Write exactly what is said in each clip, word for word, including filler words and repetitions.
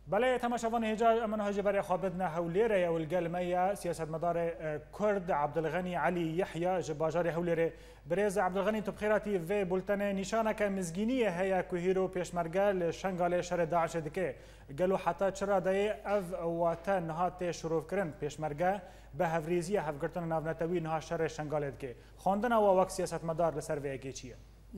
بله تماشاوان هجا من هجا برای خوابدنا هوليره یا والقلمية سياسة مدار كرد عبد الغني علي يحيى جباجار هوليره بريز عبد الغني تبخيراتي في بولتن نشانه كمزجينية هي كهيرو بيشمرقال شنغال شر داعش دكي قالوا حتى تشرا داي اف واتن نهات شروف كرن بيشمرقا بهفريزية هفقرتن نافنتوي نها شر شنغال دكي خواندنا ووقت سياسة مدار لسر في اكيچيه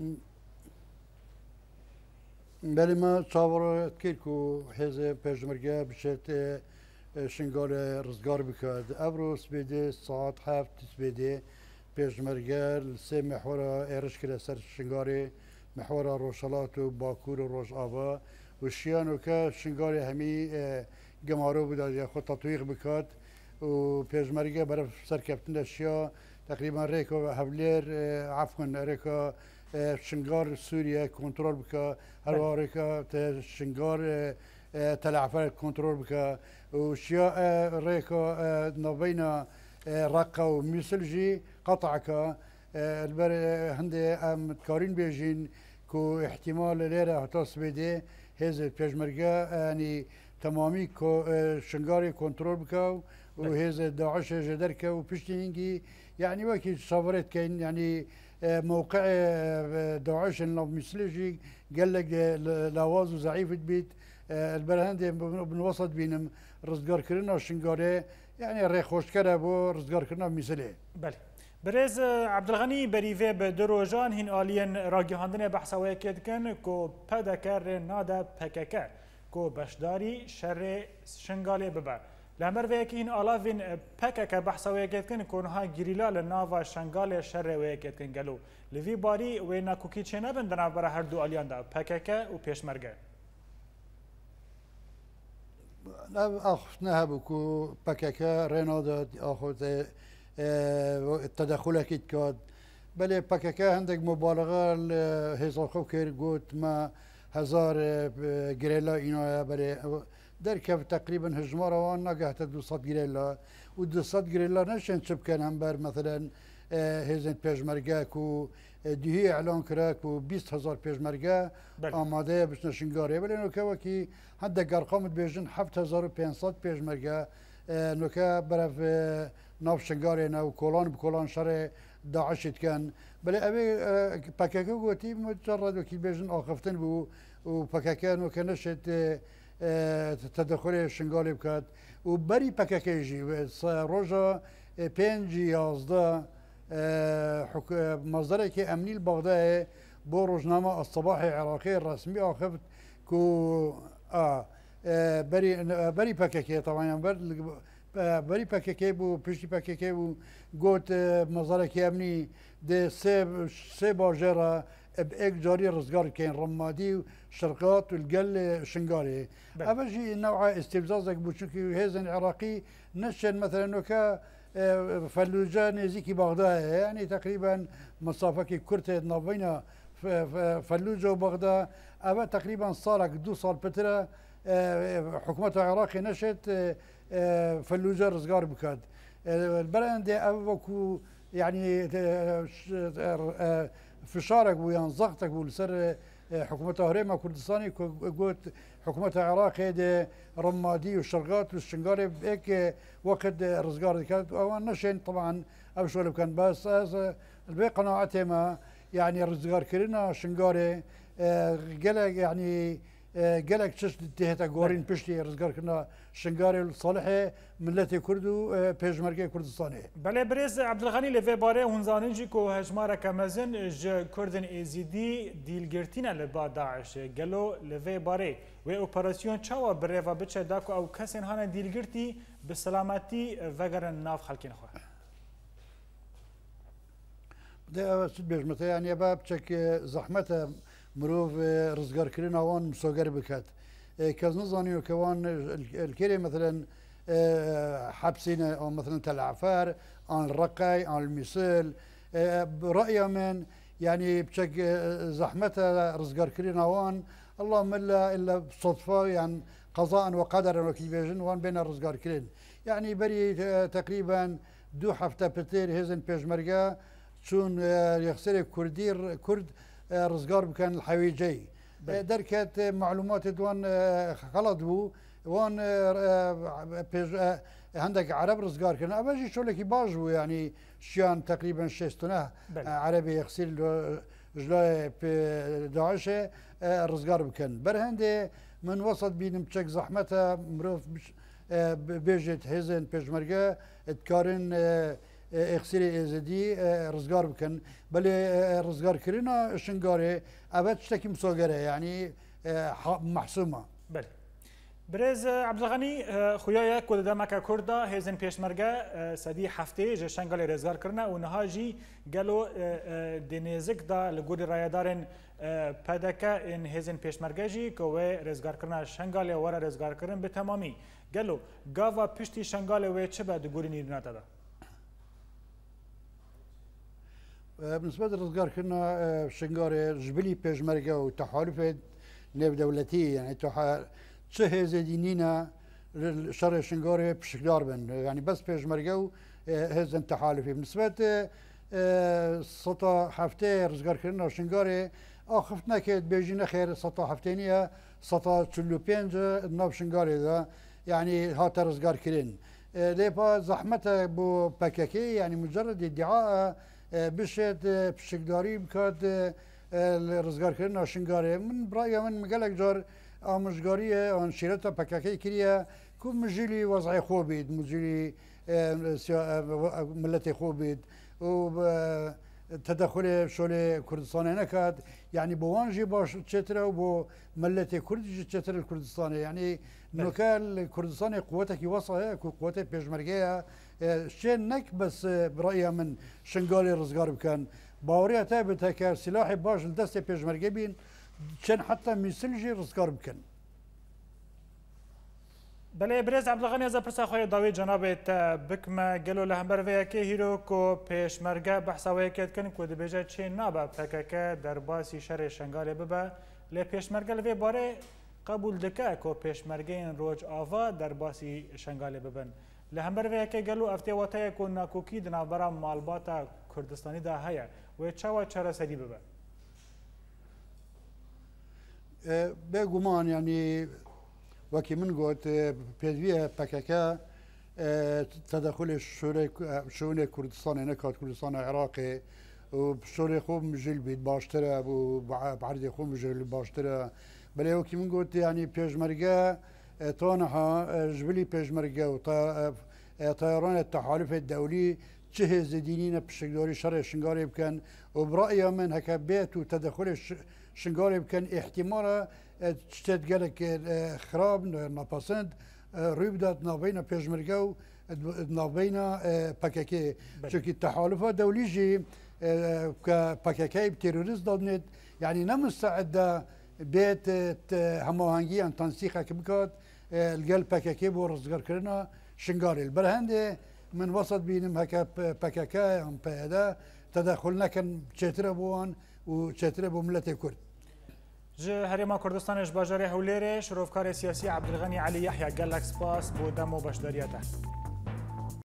بله ما تصور كيركو حزب بيشمرقا بشت شنغال رزقار بكاد ابروس بيدي ساعات هفت بيدي بيشمرقا سي محورا ايرش كلا سر شنغاري محورا روشالات و باكور و روش آبا و شيانو كا شنغاري همي جمارو بدا خود تطويق بكاد و بيشمرقا برف سر كابتن الشيا تقريبا ريكو هفلير عفوا ريكو شنغار سوريا كنترول بك هرواريكا شنغار تلعفر كنترول بك وشياء ريكا نبينا رقة وميسلجي قطعك البر هندي ام كارين بيجين كو احتمال ليرة هتاس بيدي هذا بيجمرقا يعني تمامي كو شنغاري كنترول بك وهذا داعش جدركا وبشتينجي يعني وكي صبرت كاين يعني موقع داعش المسلجي قال لك لواز وزعيف البيت البرهندي بالوسط بينهم رزقار كرنا وشنغاري يعني ري خوش كربو رزقار كرنا مثله. بله. برز عبد الغني بريفي بدروجان هن آليان راجهاندن بحث ويكيد كن كو بدكر نادا بكك كو بشداري شر شنغالي ببا. لامر ويكين آلافين پکک بحث ويكيد كن كونها جريلا لناوا شنغال شر ويكيد كن قالوا لفي باري وينا كوكي چنا بندنا برا هر دو آليان دا پکک و پیشمرگه. أخذ نهب كو بكك رينادا أخذ التدخل أكيد كاد بله بكك عندك مبالغة هزار خوكر قلت ما هزار جريلا إنا بله در كيف تقريبا هجمارة وانا قاعدة دوصد جريلا ودوصد جريلا نشان شب كان هم بر مثلا هزن بيجمرقا كو دهي اعلان كراك و بیست هزار پیشمرگه آماده باش نشنگاره ولی نوکه وکی هندك ارقام بيجن هفت هزار و پانصد پیشمرگه نوکه برف ناف شنگاره نو کولان بکولان شر داعش كان بل ابي باكاكو قوتي مجرد وكي بيجن اخفتن بو و باكاكا نوكه نشت تدخل شنگاله بكات و بري باكاكا يجي روجا پنج یازده مصدره که امنی البغداد بو روزنامه الصباح العراقي الرسمي اخذت كو اه بري بري باكيكي طبعا بري باكيكي بو بيشي باكيكي بو قلت مصدره كي امني دي سي سي باجره باك جاري رزقار كاين رمادي شرقات والقل شنقاري ابجي نوع استفزازك بوشكي هيزن العراقي نشن مثلا نوكا فلوجة نزيكي بغداد يعني تقريبا مسافة كي كرتة نابينا فلوجة وبغداد أبا تقريبا صار دو صار بترة حكومة العراق نشت فلوجة رزقار بكاد البلد أبوكو يعني فشارك ويان ضغطك ولسر حكومة هريمة كردستاني قلت حكومة العراق هذا رمادي والشرقات والشنقاري بهيك وقت رزقار كانت او نشين طبعا او شغل كان بس الباقي قناعتي ما يعني رزقار كرنا شنقاري قالك يعني قالك تشت تهتا قورين بشتي رزقار كرنا شنقاري الصالحي ملتي كردو بيجمركي كردستاني بله بريز عبد الغني لفي باري هونزانجي كو هجمارة كمزن ج كردن ازيدي ديلگرتينا لبا داعش قالوا لفي باري و اوبراسيون چاوا بريفا بچه داكو او كسين هانا ديلگرتي بسلامتي وگرن ناف خلقين خو ده سد بيجمته يعني باب چك زحمته مروف رزقار كرنا وان مسوغر بكات كاز نظانيو كوان الكيري مثلا حبسين او مثلا تل عفار عن الرقاي عن المثال برأي من يعني بشك زحمته رزقار كرنا وان اللهم الا الا بصدفه يعني قضاء وقدرا وكي بيجن وان بين الرزقار كرين يعني بري تقريبا دو حفته بتير هزن بيجمرقا شون يخسر كردير كرد رزقار بكان الحويجي دركت معلومات دوان غلط بو وان هندك عرب رزقار كنا أبجي شو لك باجو يعني شيان تقريبا شيستونه عربي يغسل جلاي داعش رزقار بكن برهندي من وسط بين بشك زحمتها مروف بيجت هزن بيجمرجا تكارن اخسري ازدي رزقار بكن بل رزقار كرينا شنقاري ابد شتكي مسوغره يعني محسومه بله برز عبدالغنی خویای کود دمک کردا هزن پیشمرگه سدی هفته ج شنگال رزگار کرنا و نها جی گلو دنیزک دا لگود رایدارن پدکه این هزن پیشمرگه جی که و رزگار کرنا شنگال ورا رزگار کرن به تمامی گلو گاوا پشتی شنگال و چه بعد گوری نیرنات دا بالنسبه للرزقار كنا شنقاري جبلي بيجمرقه وتحالف نيف دولتي يعني تحالف چه زدينينا شر شنقاري بشكل بن يعني بس بيجمرقه هزن تحالفي بالنسبه سطا هفته رزقار كنا شنقاري اخفتنا كد بيجينا خير سطا هفتينيه سطا تشلو بينج نوف شنقاري ذا يعني هات رزقار كرين ليبا زحمته بو باكاكي يعني مجرد ادعاء بشت بشكداري بكاد الرزقار كرنا شنقاري من برايا من مقالك جار آموزگاری آن شیرتا پککی کریه که مجلی وضع خوبید مجلی ملت خوبید و تدخل شغل کردستان نکرد يعني بوانجي باش تشترى وبو ملتي كردي تشترى الكردستاني يعني نوكال كردستاني قوتك يوصى قوتك بيجمرجيها شين نك بس برأيها من شنقالي رزقار بكان باوريها تابتها كسلاح باش الدستة بيجمرجي بين شن حتى مسلجي رزقار بكن بله برز عبدالغنی از پرسا خوی داوی جنابت بکم گلو لهمبر ویا که هیرو کو پیشمرگه بحثا ویا کد کن کو دبیجه چه نابا پککه در باسی شر شنگال ببا لی پیشمرگه لوی باره قبول دکه کو پیشمرگه این روج آوا در باسی شنگال ببن لهمبر ویا که گلو افتی واتای کو ناکوکی دنابرا مالباتا کردستانی دا هیا و چاوا چرا سدی ببا بگمان يعني وكي من قلت بيدوية بكاكا تدخل شؤون كردستان هناك كردستان العراقي وبشوري خوب مجل بيت باشترا وبعرض خوب مجل باشترا بل وكي من قلت يعني بيجمرقا طانها جبلي بيجمرقا وطيران التحالف الدولي تشهز دينينا بشكل شرع شنقاري بكان وبرأيها من هكا بيت وتدخل شنقاري بكان احتمالا تشتت قالك خراب ناباسند ريبدات نابينا بيجمرقاو نابينا باكاكي شكي التحالفات دوليجي كباكاكي بتيروريست ضدنت يعني نمستعدة بيت هماهنجي عن تنسيقها كبكات القلب باكاكي بورزقار كرنا شنقاري البرهندي من وسط بينهم هكا باكاكا ام بادا تدخلنا كان تشترى بوان وتشترى بملتي كرد جه هرما کردستانش باجاره هولیره شروفکار سیاسی عبدالغنی علی یحیی گلک سپاس بودم و بشداریته